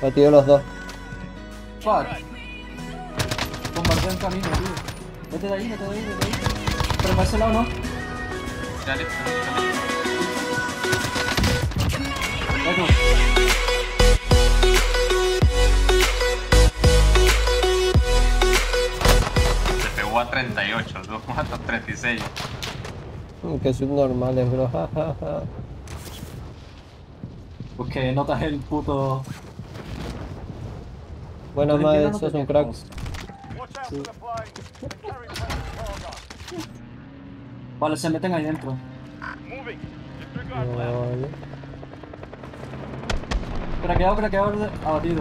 Batido los dos. Fuck. Bombardeo en camino, tío. Vete de ahí, vete de ahí, vete de ahí. Pero para ese lado no. Ya listo. Vete. Se pegó a 38, tú matas 36. Que subnormales, bro. Jajaja. Porque notas el puto... Buenas Pero madres, entiendo, no sos te un crack. quejas. Vale, se meten ahí dentro. Vale. Craqueado, abatido.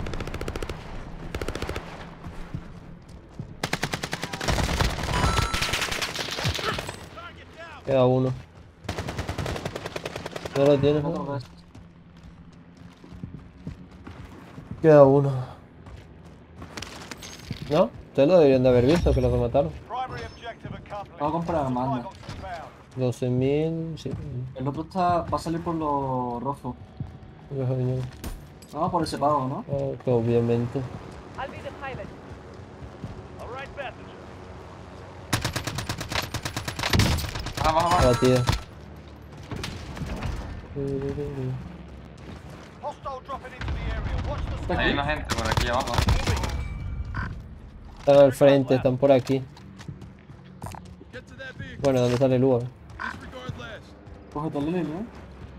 Queda uno. ¿No lo tienes? Otra ¿No? vez. Queda uno. ¿No? Ustedes lo deberían de haber visto que lo mataron. Vamos a comprar armas. 12.000. Sí. El otro va a salir por los rojos. Vamos por ese pavo, ¿no? Que obviamente. I'll be the pilot. Vamos. Batida. ¿Está Hay aquí? una gente por aquí abajo. Están al frente, están por aquí. Bueno, ¿dónde sale el Uber? Cógete el línea, ¿eh?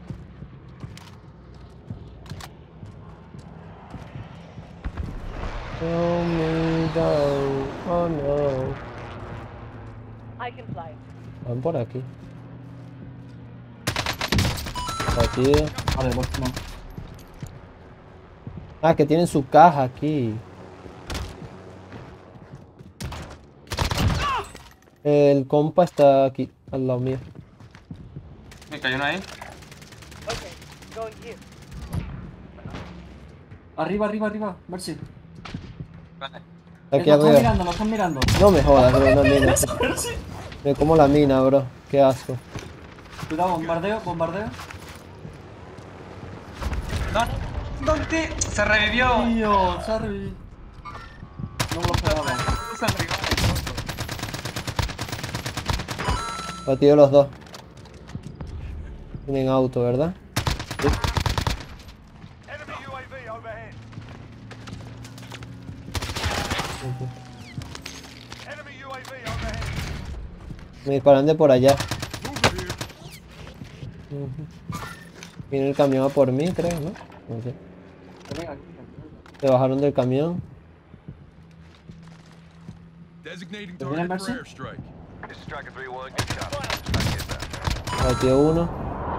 Tell me down. Oh no. I can fly. Van por aquí. Batida. Vale, pues no. Ah, que tienen su caja aquí. El compa está aquí, al lado mío. Me cayó una ahí. Okay, going here. Arriba, Mercy. Vale. Aquí Nos arriba. están mirando. No me jodas, bro, no mina. Mercy. Me como la mina, bro. Qué asco. Cuidado, bombardeo. No, ¿dónde? Se revivió. Tío, sorry. No me lo esperaba. Se revivió. Batido los dos. Tienen auto, ¿verdad? Me disparan de por allá. Viene el camión a por mí, creo, ¿no? No sé. Se bajaron del camión. Designating ¿Te viene target for Mercy? airstrike. Batió uno.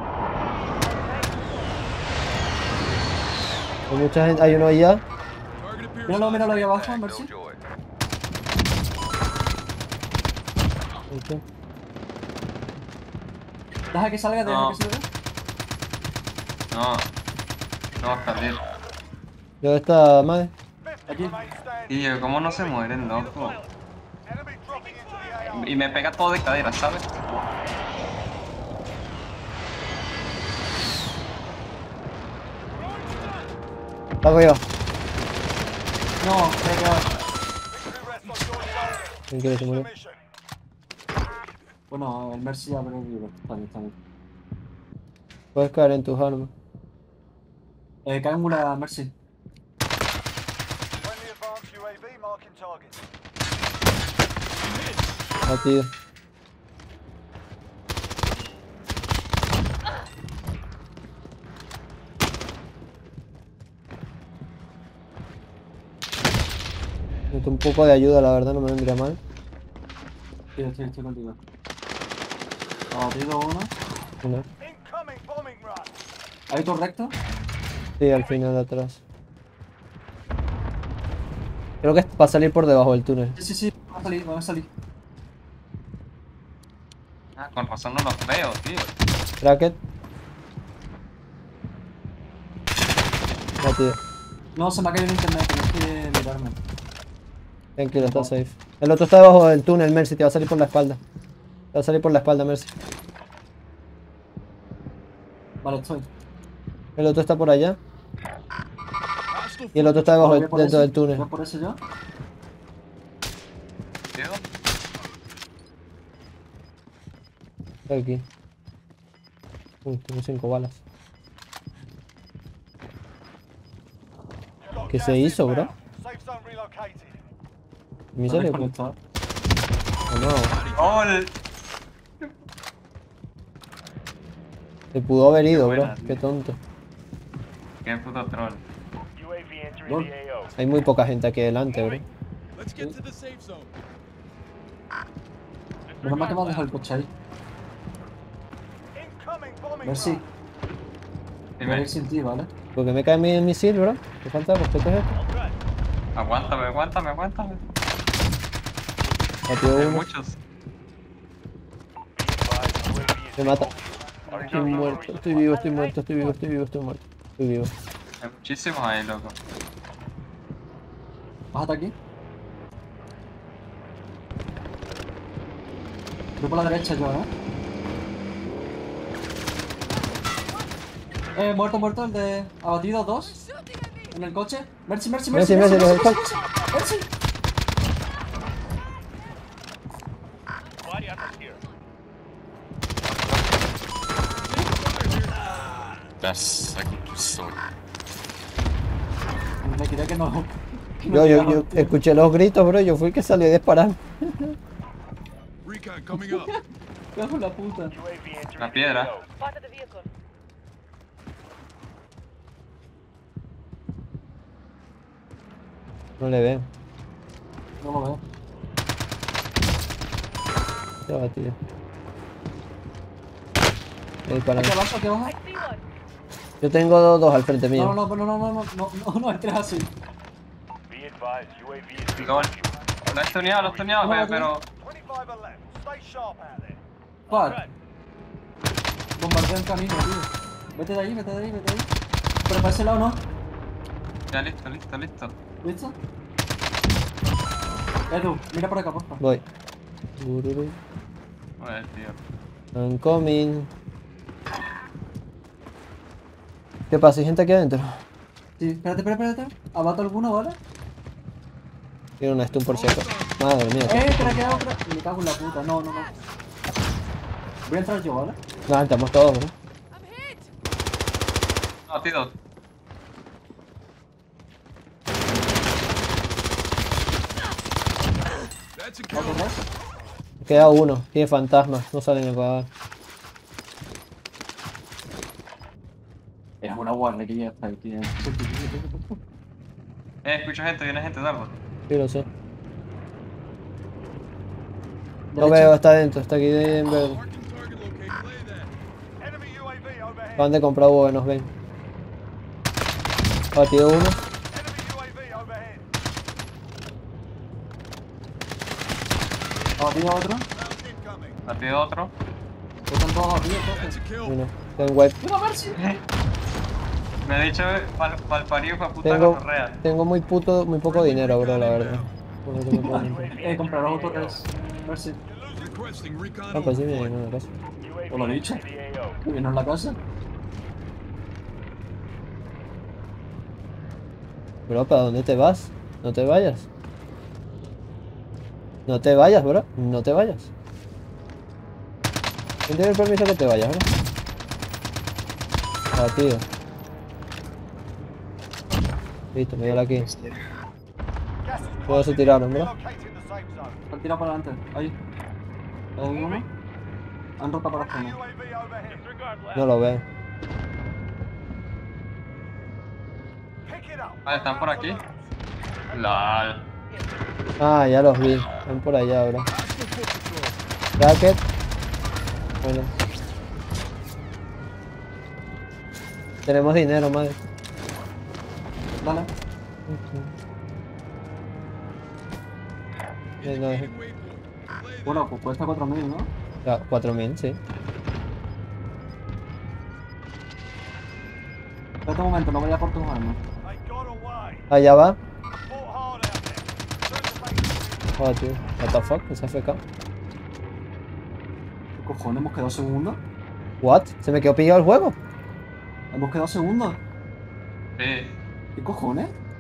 Hay mucha gente. Hay uno allá. Target appears Míralo ahí abajo, Mercy. Ok. Deja que salga, No. deja que salga. No va a salir. ¿Dónde está Mae? Aquí. Tío, ¿cómo no se mueren, loco? Y me pega todo de cadera, ¿sabes? Está arriba. No, ¿Quién quiere que se murió? Bueno, el Mercy ya perdido. Está bien. Puedes caer en tus armas. Cae en una Mercy. Batido. Necesito un poco de ayuda, la verdad, no me vendría mal. Sí, estoy contigo. Abatido uno. No. ¿Hay otro recto? Sí, al final de atrás. Creo que va a salir por debajo del túnel. Sí. Van a salir. Ah, con razón no los veo, tío. Bracket. Batido. No, se me ha caído el internet, tienes que mirarme. Tranquilo, está safe. El otro está debajo del túnel, Mercy, te va a salir por la espalda. Te va a salir por la espalda, Mercy. Vale, estoy. El otro está por allá. Hostile Y el otro está debajo, Voy a por dentro ese, del túnel. voy a por ese yo. ¿Tío? Está aquí. Uy, tengo 5 balas. ¿Qué se hizo, bro? ¿Mi sale? Desconectado. ¿O no? ¡Gol! Se pudo haber ido, bro. buena, tío. Qué tonto. ¡Qué puto troll! Gol. Hay muy poca gente aquí delante, bro. Let's get to the safe zone. Menos mal que me has dejado el coche ahí. Merci. Voy a Dime, ir sin ti, ¿vale? Porque me cae mi misil, bro. ¿Qué falta de respeto es esto? aguántame. Batido Hay uno. muchos. Me mata. Estoy muerto. Estoy vivo, estoy muerto. Estoy vivo, estoy vivo, estoy muerto. Estoy vivo. Hay muchísimos ahí, loco. Bájate aquí. Voy por la derecha yo, Muerto el de... Abatido 2. En el coche. Merci. Merci, los del coche. Merci. That's like so. Me quería que no... Yo escuché los gritos, bro. Yo fui el que salió a disparar. Recon coming up. Cago en la puta. La piedra. Spotted the vehicle. No le veo. No lo veo. Se ha batido. Disparan. Aquí abajo, aquí abajo. I see one. Yo tengo dos al frente mío. No entres así. ¡Gol! Lo he tuneado, pero... Fuck. Bombardeo en camino, tío. Vete de ahí. Pero para ese lado no. Ya, listo. ¿Listo? Edu, mira por acá, porfa. Voy. Ururu. Joder, tío. I'm coming. ¿Qué pasa? ¿Hay gente aquí adentro? Sí, espérate. Abato alguno, ¿vale? Tiene una stun por si acaso. Madre mía. Espera, queda otra. Me cago en la puta, no. Voy a entrar yo, ¿vale? No, estamos todos, bro. No, tío. That's a ¿Va a kill. correr? Queda uno. Tiene fantasmas. No salen a pagar. Es una guardia que ya está aquí. Escucho gente, viene gente de árbol. Sí, lo sé. Lo Derecha. veo, está adentro. Está aquí en verde. Marking target located. Play that. Acaban de comprar huevos, nos ven. Batido uno. Abatido otro. Batido otro. Están todos abatidos, That's entonces. a kill. Uno. Tengo wipe. ¡Mira, Mercy! Me ha dicho palparío para puta correa. Tengo muy poco dinero, bro, la verdad. Por lo que me puedo comprar. Compraros autores. Mercy. Requesting recon. Ah, pues sí, me viene una cosa. ¿Os lo he dicho? Que viene en la casa. Bro, ¿para dónde te vas? No te vayas. No te vayas, bro. No te vayas. ¿Quién tiene el permiso que te vayas, bro? Ah, tío. Listo, me dio aquí. Todos se tiraron, bro. Han tirado para adelante. Ahí. ¿Hay uno? Han roto para afuera. No lo veo. Vale, están por aquí. LOL. Ah, ya los vi. Están por allá, bro. Bracket. Bueno. Tenemos dinero, madre. Dale. No, Waypoint. Play that. Bueno, pues cuesta 4000, ¿no? ya, 4000, sí. Espérate un momento, no vayas por tus armas. Allá va. Oh, tío. What the fuck? ¿Es AFK? ¿Qué cojones? ¿Hemos quedado segundos? What? ¿Se me quedó pillado el juego? ¿Hemos quedado segundos? Sí. ¿Qué cojones?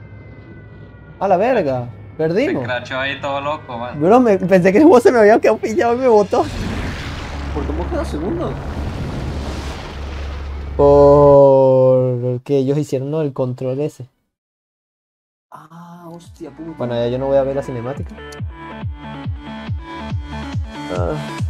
A la verga. Se Perdimos. crachó ahí todo loco, man. Bro, pensé que el juego se me había quedado pillado y me botó. ¿Por qué hemos quedado segundo? Porque ellos hicieron el control ese. Ah, hostia puta. Bueno, ya yo no voy a ver la cinemática. Ah.